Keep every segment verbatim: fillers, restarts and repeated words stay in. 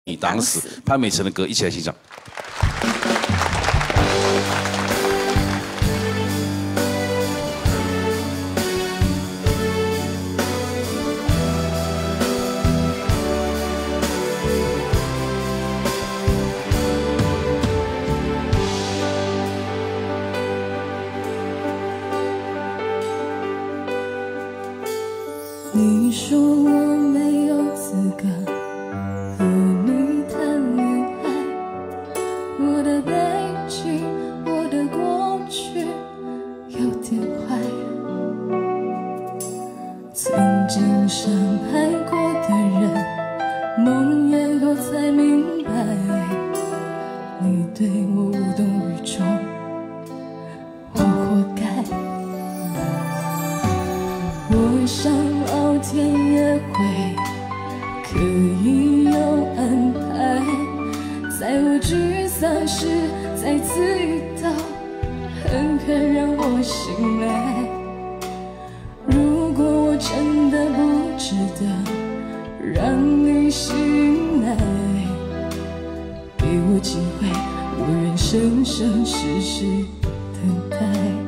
你挡死潘美辰的歌，一起来欣赏。 你说我没有资格和你谈恋爱，我的背景，我的过去有点坏，曾经伤害过的人，梦魇后才明白，你对我无动于衷，我活该。我想老天也会可以有安排，在我沮丧时再次遇到狠狠让我醒来。如果我真的不值得让你醒来，给我机会，我愿生生世世等待。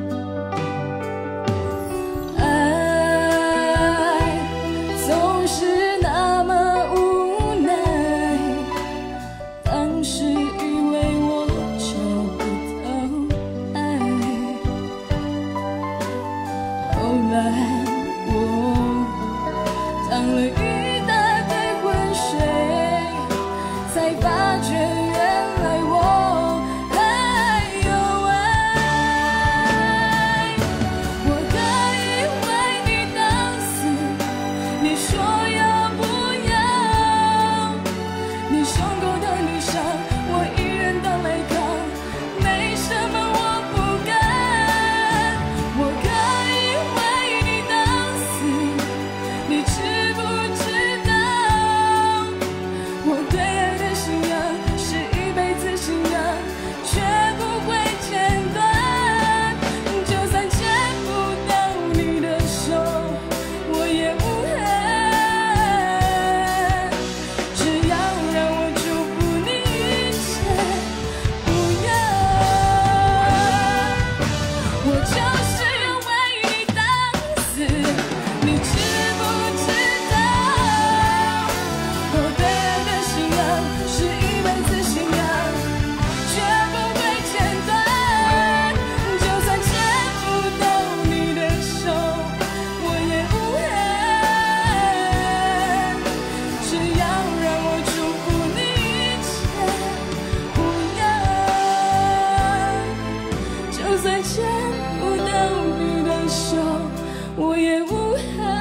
当了一大堆浑水，才发觉原来我还有爱。我可以为你当死，你说要不要？你胸口的女伤，我一人当来扛，没什么我不敢。我可以为你当死，你知我也无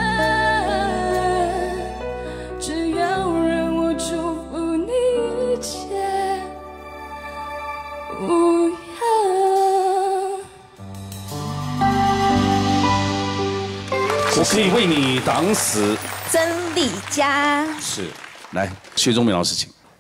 憾，只要让我祝福你一切无恙。 我可以为你挡死。 曾丽佳是，来，薛忠明老师请。